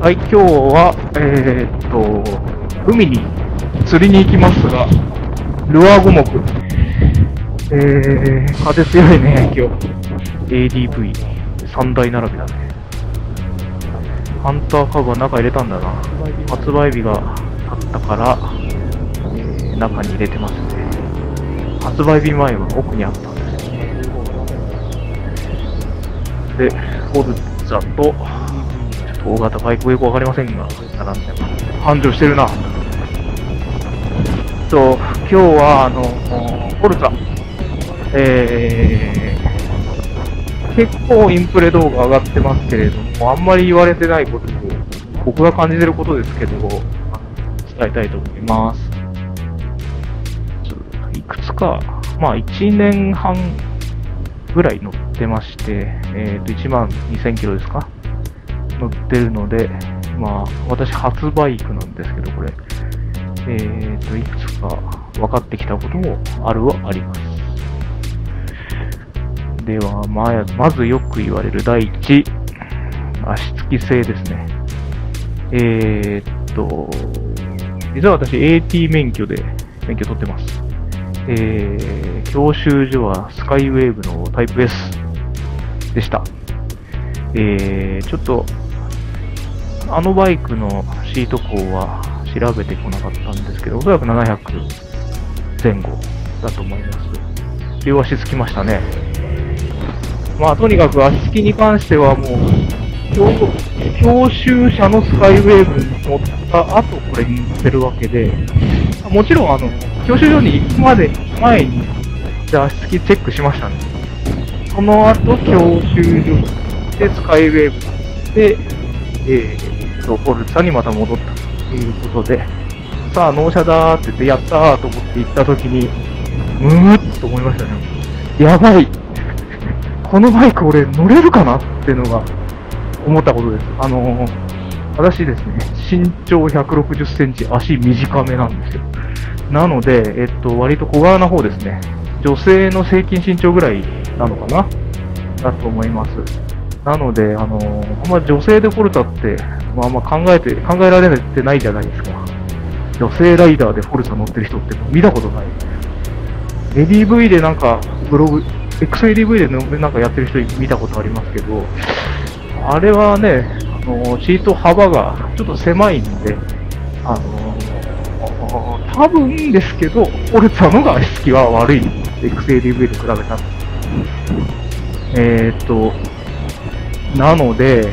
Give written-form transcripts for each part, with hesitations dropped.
はい、今日は、海に釣りに行きますが、ルアー五目。風強いね、今日。ADV3 台並びだね。ハンターカゴは中入れたんだな。発売日が経ったから、中に入れてますね。発売日前は奥にあったんですよね。で、フォルツァと、大型バイクよくわかりませんが、並んでます。繁盛してるな。今日は、フォルツァ、結構インプレ動画上がってますけれども、あんまり言われてないことを、僕が感じてることですけど、伝えたいと思います。いくつか、まあ1年半ぐらい乗ってまして、1万2000キロですか乗ってるので、まあ、私初バイクなんですけど、これ。いくつか分かってきたこともあるはあります。では、まずよく言われる第一、足つき性ですね。実は私 AT 免許で免許取ってます。教習所はスカイウェーブのタイプ S でした。ちょっと、あのバイクのシート高は調べてこなかったんですけど、おそらく700前後だと思います。両足つきましたね。まあ、とにかく足つきに関してはもう、教習車のスカイウェーブに乗った後これに乗ってるわけで、もちろん教習所に行く前に、足つきチェックしましたね。その後、教習所でスカイウェーブで、フォルツァにまた戻ったということで、さあ、納車だーって言って、やったーと思って行った時に、ーっと思いましたね。やばい。このバイク俺乗れるかなっていうのが思ったことです。私ですね、身長160センチ、足短めなんですよ。なので、割と小柄な方ですね。女性の平均身長ぐらいなのかなだと思います。なので、あんま女性でフォルツァって、あんま考えられてないじゃないですか。女性ライダーでフォルツァ乗ってる人って見たことない。ADV でなんか、ブログ、XADV でなんかやってる人見たことありますけど、あれはね、シート幅がちょっと狭いんで、多分ですけど、フォルツァのが足つきは悪い。XADV と比べたら。なので、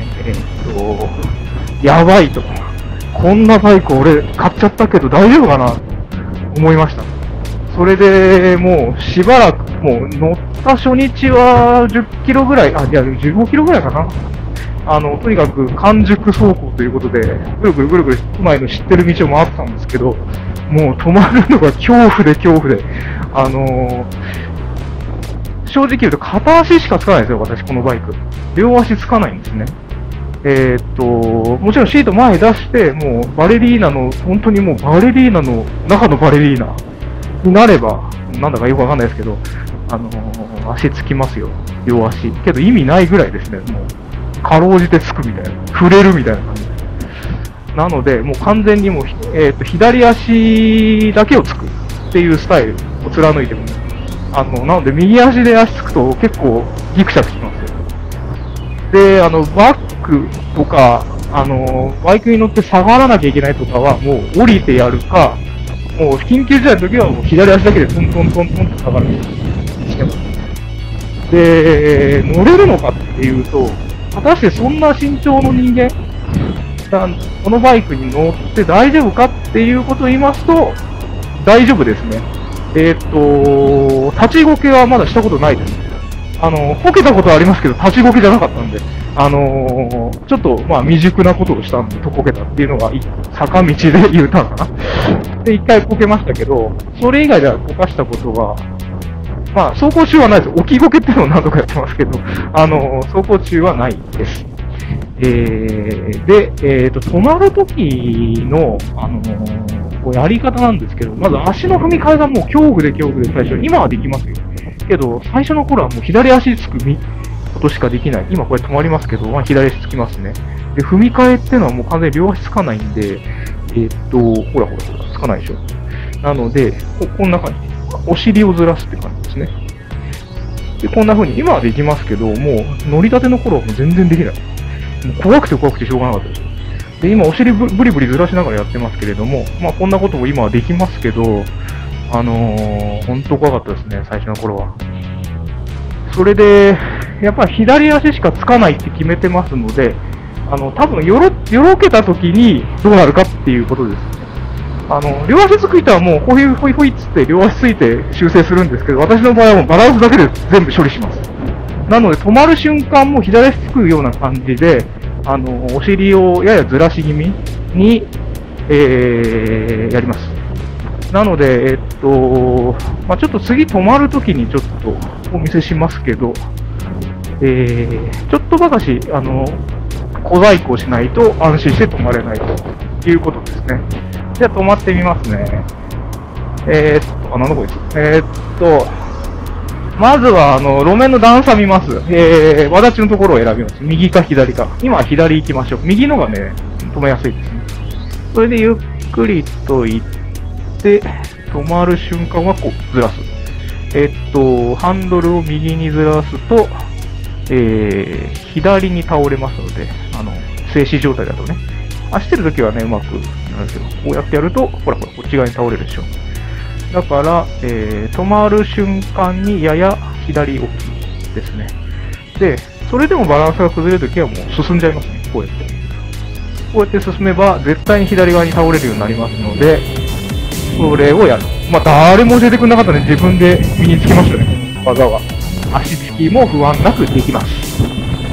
やばいと。こんなバイク俺買っちゃったけど大丈夫かなと思いました。それでもうしばらく、もう乗った初日は10キロぐらい、15キロぐらいかな。とにかく完熟走行ということで、ぐるぐる都内の知ってる道を回ってたんですけど、もう止まるのが恐怖で、正直言うと片足しかつかないですよ、私このバイク。両足つかないんですね。もちろんシート前出して、もうバレリーナの、本当にもうバレリーナの中のバレリーナになれば、なんだかよくわかんないですけど、足つきますよ、両足。けど意味ないぐらいですね、もう、かろうじてつくみたいな、触れるみたいな感じ。なので、もう完全にもう、左足だけをつくっていうスタイルを貫いてます。なので、右足で足つくと結構ギクシャクしますよ。で、バックとか、バイクに乗って下がらなきゃいけないとかは、もう降りてやるか、もう緊急事態の時はもう左足だけでトントントントンと下がるしてます。で、乗れるのかっていうと、果たしてそんな身長の人間、このバイクに乗って大丈夫かっていうことを言いますと、大丈夫ですね。立ちこけはまだしたことないです。こけたことはありますけど、立ちこけじゃなかったんで、ちょっと、まあ、未熟なことをしたんで、とこけたっていうのが、坂道で言うたのかな。で、一回こけましたけど、それ以外ではこかしたことは、まあ、走行中はないです。置きこけっていうのを何度かやってますけど、走行中はないです。で、止まるときの、やり方なんですけど、まず足の踏み替えがもう恐怖で最初、今はできますよ。けど、最初の頃はもう左足つくことしかできない。今これ止まりますけど、まあ、左足つきますね。 で、踏み替えっていうのはもう完全に両足つかないんで、ほら、つかないでしょ。なので、こんな感じ。お尻をずらすって感じですね。で、こんな風に、今はできますけど、もう乗り立ての頃はもう全然できない。もう怖くてしょうがなかったです。で、今お尻ブリブリずらしながらやってますけれども、まあこんなことも今はできますけど、本当怖かったですね、最初の頃は。それで、やっぱり左足しかつかないって決めてますので、多分よろけた時にどうなるかっていうことですね。両足つく人はもうホイホイホイっつって両足ついて修正するんですけど、私の場合はもうバランスだけで全部処理します。なので止まる瞬間も左足つくような感じで、お尻をややずらし気味に、やります。なので、まあ、ちょっと次止まるときにちょっとお見せしますけど、ちょっとばかし、小細工をしないと安心して止まれないということですね。じゃあ止まってみますね。なんだこいつ。まずは、路面の段差見ます。わだちのところを選びます。右か左か。今は左行きましょう。右のがね、止めやすいですね。それでゆっくりと行って、止まる瞬間はこう、ずらす。ハンドルを右にずらすと、左に倒れますので、静止状態だとね。走ってるときはね、うまくなるけど、こうやってやると、ほら、こっち側に倒れるでしょ。だから、止まる瞬間にやや左置きですね。で、それでもバランスが崩れるときはもう進んじゃいますね。こうやって。こうやって進めば、絶対に左側に倒れるようになりますので、それをやる。まあ、誰も教えてくれなかったので、自分で身につけましたね。技は。足つきも不安なくできます。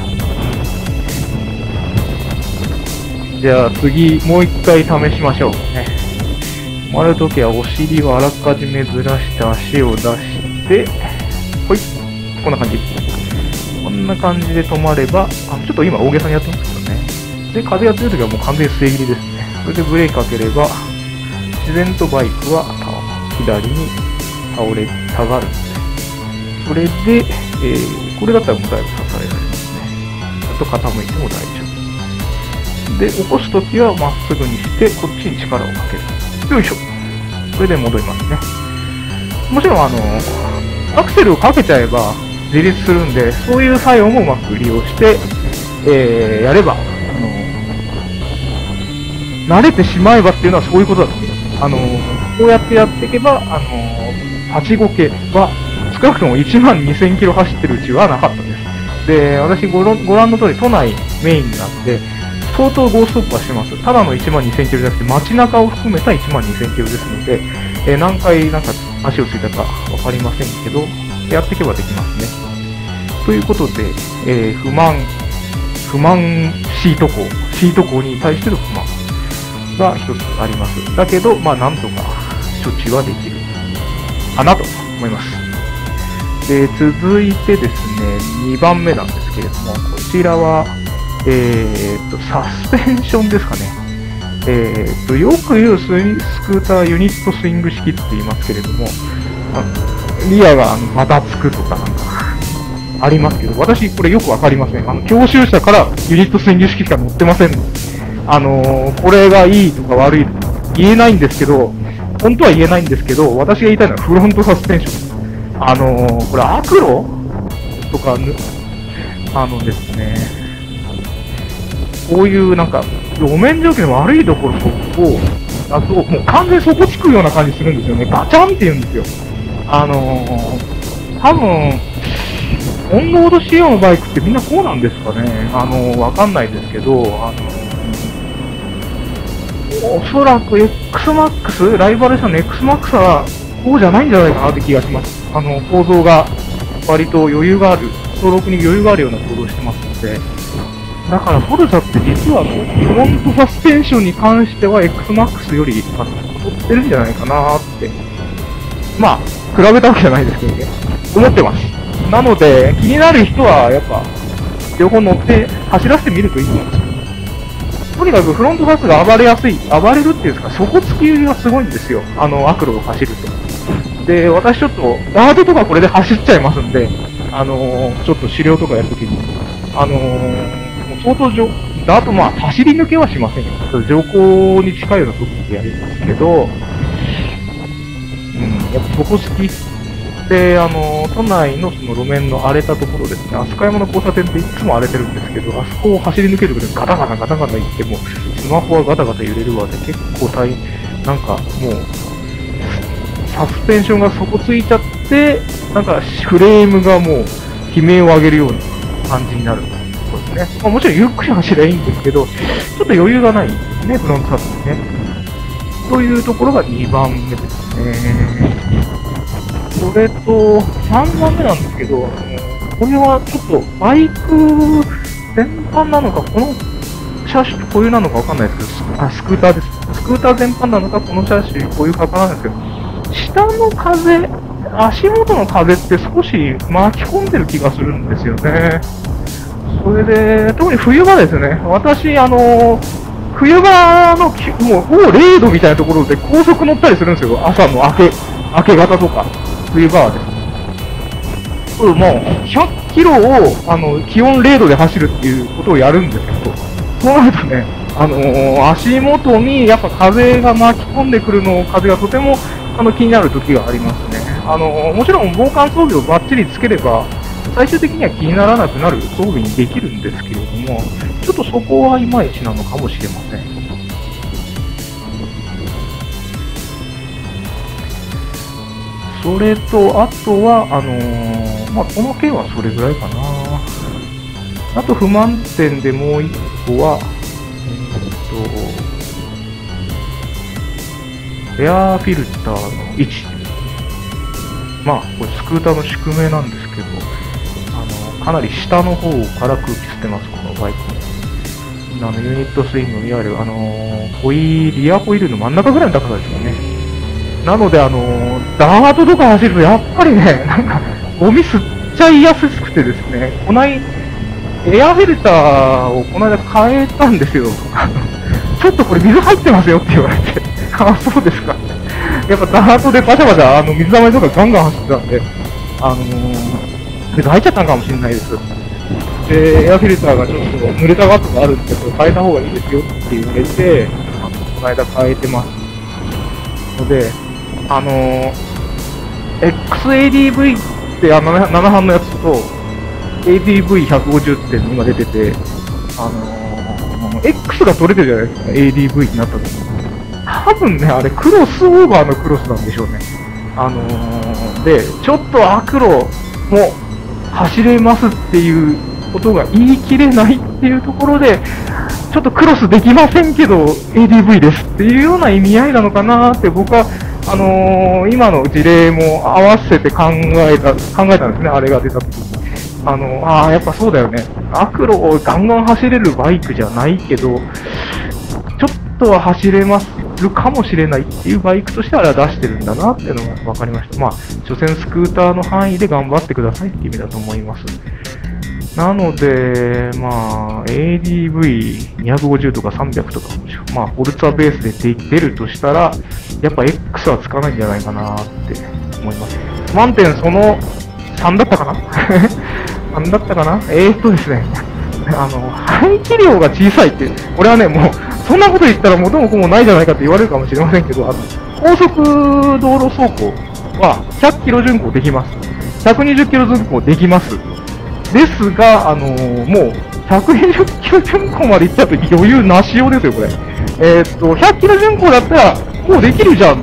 じゃあ次、もう一回試しましょうね。止まるときはお尻をあらかじめずらして足を出して、ほい。こんな感じ。こんな感じで止まれば、ちょっと今大げさにやってますけどね。で、風やってるときはもう完全に末切りですね。それでブレーキかければ、自然とバイクは左に倒れたがるので。それで、これだったらもうだいぶ支えられますね。ちょっと傾いても大丈夫。で、起こすときはまっすぐにして、こっちに力をかける。よいしょ。これで戻りますね。もちろん、アクセルをかけちゃえば自立するんで、そういう作用もうまく利用して、やれば、慣れてしまえばっていうのはそういうことだと思います。こうやってやっていけば、立ちごけは、少なくとも1万2000キロ走ってるうちはなかったです。で、私ご覧の通り都内メインなんで、相当ゴーストップはしてます。ただの1万2000キロじゃなくて、街中を含めた1万2000キロですので、何回なんか足をついたかわかりませんけど、やっていけばできますね。ということで、不満シート工に対しての不満が一つあります。だけど、まあなんとか処置はできるかなと思います。で、続いてですね、2番目なんですけれども、こちらは、サスペンションですかね。よく言うスクーターユニットスイング式って言いますけれども、リアがバタつくとかなんかありますけど、私これよくわかりません。教習者からユニットスイング式しか載ってませんので、これがいいとか悪いとか言えないんですけど、本当は言えないんですけど、私が言いたいのはフロントサスペンション。これアクロとかですね、こういうなんか、路面状況の悪いところを、もう完全に底つくような感じするんですよね。ガチャンって言うんですよ。多分、オンロード仕様のバイクってみんなこうなんですかね。わかんないですけど、おそらく XMAX、ライバル社の XMAX はこうじゃないんじゃないかなって気がします。構造が割と余裕がある、ストロークに余裕があるような構造をしてますので、だからフォルザって実はフロントサスペンションに関しては XMAX より劣ってるんじゃないかなって、まあ、比べたわけじゃないですけどね、思ってます。なので、気になる人はやっぱ、両方乗って走らせてみるといいと思います。とにかくフロントサスが暴れやすい、暴れるっていうんですか、底つきがすごいんですよ。アクロを走ると。で、私ちょっと、ガードとかこれで走っちゃいますんで、ちょっと狩猟とかやるときに、相当であとまあ、走り抜けはしませんよ。乗降に近いようなところでやりますけど、やっぱそこ好き。で、都内のその路面の荒れたところですね、飛鳥山の交差点っていつも荒れてるんですけど、あそこを走り抜けるときにガタガタガタガタ言っても、スマホはガタガタ揺れるわで、結構なんかもう、サスペンションが底ついちゃって、なんかフレームがもう悲鳴を上げるような感じになる。そうですね。まあ、もちろんゆっくり走ればいいんですけど、ちょっと余裕がないですね、フロントサスにね。というところが2番目ですね。それと、3番目なんですけど、これはちょっとバイク全般なのか、この車種固有なのかわかんないですけど、スクーターです。スクーター全般なのか、この車種固有かわからないですけど、下の風、足元の風って少し巻き込んでる気がするんですよね。それで、特に冬場ですね。私、冬場のもう0度みたいなところで高速乗ったりするんですよ。朝の明け方とか。冬場はですね。もう100キロを気温0度で走るっていうことをやるんですけど、そうなるとね、足元にやっぱ風が巻き込んでくる風がとても気になる時がありますね。もちろん防寒装備をバッチリつければ、最終的には気にならなくなる装備にできるんですけれども、ちょっとそこはいまいちなのかもしれません。それと、あとは、まあ、この件はそれぐらいかな。あと、不満点でもう一個は、エアーフィルターの位置。まあ、これスクーターの宿命なんですけど、かなり下の方から空気吸ってます、このバイクも。ユニットスイングのいわゆる、リアホイールの真ん中ぐらいの高さですよね。なので、ダートとか走ると、やっぱりね、なんか、ゴミ吸っちゃいやすくてですね、エアフィルターをこの間変えたんですよ。ちょっとこれ水入ってますよって言われて、あ、そうですか。やっぱダートでバシャバシャ、水溜りとかガンガン走ってたんで、水入っちゃったのかもしれないです。で、エアフィルターがちょっと濡れた跡があるんで、これ変えた方がいいですよって言われて、この間変えてます。ので、XADV って7班のやつと ADV150 って今出てて、X が取れてるじゃないですか、ADV になった時に。多分ね、あれクロスオーバーのクロスなんでしょうね。で、ちょっとアクロも走れますっていうことが言い切れないっていうところで、ちょっとクロスできませんけど ADV ですっていうような意味合いなのかなって僕は今の事例も合わせて考えたんですね、あれが出た時に。やっぱそうだよね。アクロをガンガン走れるバイクじゃないけど、ちょっとは走れるかもしれないっていうバイクとしてあれは出してるんだなっていうのが分かりました。まあ、所詮スクーターの範囲で頑張ってくださいっていう意味だと思います。なので、まあ、ADV250 とか300とか、まあ、フォルツァベースで出るとしたら、やっぱ X はつかないんじゃないかなって思います。満点その3だったかな3だったかなですね、排気量が小さいって、俺はね、もう、そんなこと言ったら元も子もないじゃないかって言われるかもしれませんけど、高速道路走行は100キロ巡航できます。120キロ巡航できます。ですが、もう、120キロ巡航まで行っちゃうと余裕なしようですよ、これ。100キロ巡航だったら、もうできるじゃんって、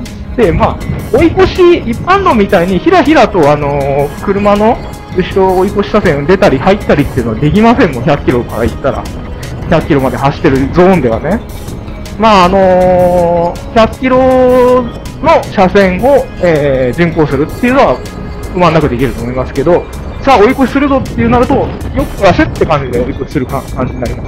まあ、追い越し、一般道みたいにひらひらと、車の後ろ追い越し車線出たり入ったりっていうのはできませんもん、100キロから行ったら。100キロまで走ってるゾーンではね。まあ、100キロの車線を、巡航するっていうのは、不満なくできると思いますけど、さあ追い越しするぞっていうなると、よく足って感じで追い越しする感じになります。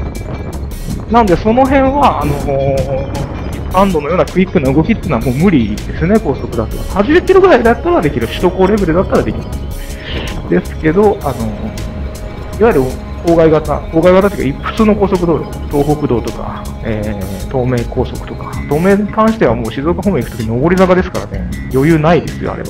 なので、その辺は、ハンドのようなクイックな動きっていうのはもう無理ですね、高速だと。80キロぐらいだったらできる。首都高レベルだったらできます。ですけど、いわゆる郊外型っていうか、普通の高速道路、東北道とか、東名高速とか、東名に関してはもう静岡方面行くとき上り坂ですからね、余裕ないですよ、あれは。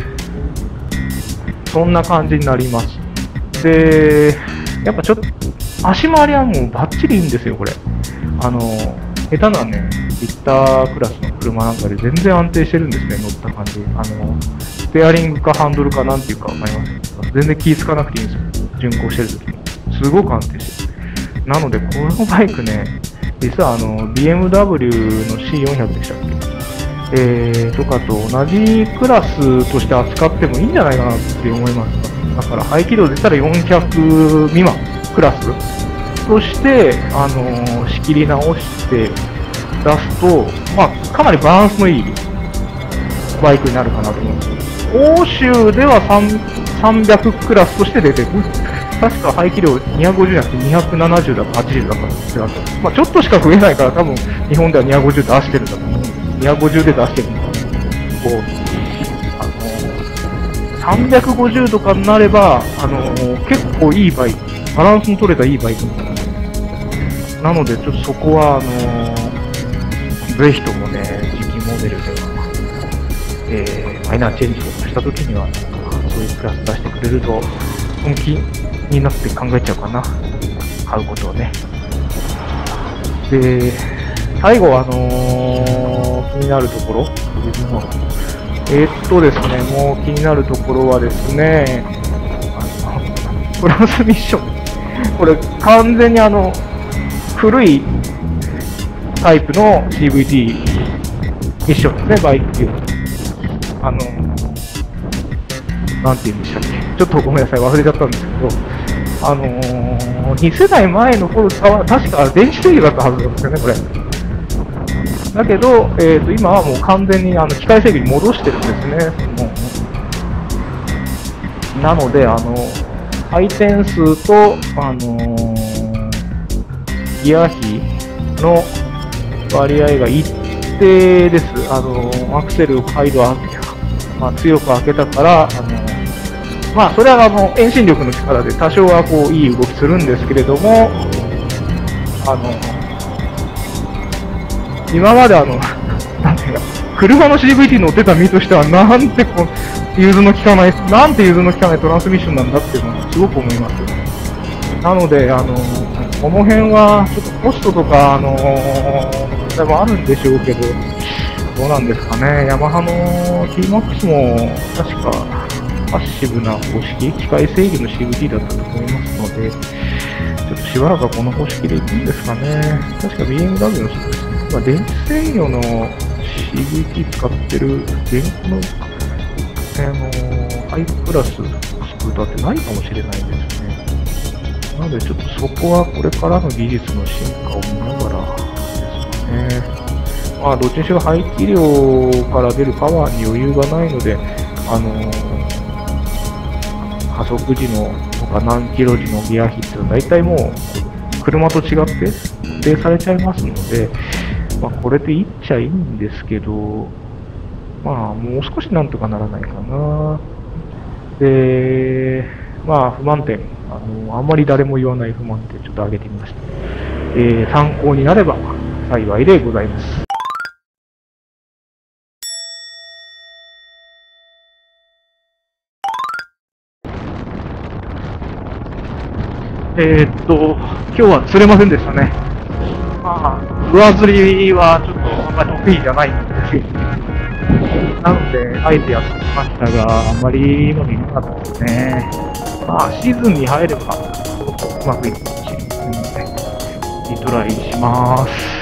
そんな感じになります。で、やっぱちょっ足回りはもうバッチリいいんですよ、これ。下手なね、リッタークラスの車なんかで全然安定してるんですね、乗った感じ。ステアリングかハンドルかなんていうかわかります。全然気ぃつかなくていいんですよ。巡航してる時も。すごく安定してる。なので、このバイクね、実はBMW の C400 でしたっけとかと同じクラスとして扱ってもいいんじゃないかなって思います。だから排気量出たら400未満クラスとして、仕切り直して出すと、まあ、かなりバランスのいいバイクになるかなと思います。欧州では300クラスとして出てる。確か排気量250じゃなくて270だか80だかってなった。まあ、ちょっとしか増えないから多分日本では250出してるんだと思うんです。250で出してるんだと思う。350とかになれば、結構いいバイク、バランスの取れたいいバイクになる。なので、ちょっとそこは、ぜひともね、次期モデルでは、マイナーチェンジとかしたときには、そういうクラス出してくれると、本気になって考えちゃうかな。買うことをね。で、最後、気になるところ、自分のですね、もう気になるところはですね、トランスミッション。これ、完全に古いタイプの CVT ミッションですね、バイクっていうのは。なんて言うんでしたっけ。ちょっとごめんなさい、忘れちゃったんですけど、2世代前のフォルツァは確か電子制御だったはずなんですよね、これ。だけど、今はもう完全に機械制御に戻してるんですね。なので、回転数と、ギア比の割合が一定です。アクセルを再度強く開けたから、まあ、それは遠心力の力で多少はこういい動きするんですけれども、今までなんていうか、車の CVT 乗ってた身としては、なんて融通の利かない、なんて融通の利かないトランスミッションなんだっていうのはすごく思います。なので、この辺は、ちょっとコストとか、問題もあるんでしょうけど、どうなんですかね。ヤマハの T-MAX も、確か、パッシブな方式、機械制御の CVT だったと思いますので、ちょっとしばらくはこの方式でいくんですかね。確か BMW のそうですね。まあ、電子制御の CVT 使ってる現行の、ハイクラススクーターってないかもしれないですね。なのでちょっとそこはこれからの技術の進化を見ながらですかね。まあどっちにしろ排気量から出るパワーに余裕がないので、加速時のとか何キロ時のギア比っていうのは大体もう車と違って固定されちゃいますので、まあこれでいっちゃいいんですけど、まあもう少しなんとかならないかな。で、まあ不満点、あんまり誰も言わない不満点ちょっと挙げてみました。参考になれば幸いでございます。今日は釣れませんでしたね。まあ、上釣りはちょっとあんまり得意じゃないんですけど、なので、あえてやってみましたが、あんまりいいのになかったですね。まあ、シーズンに入れば、うまくいくかもしれませんので、リトライします。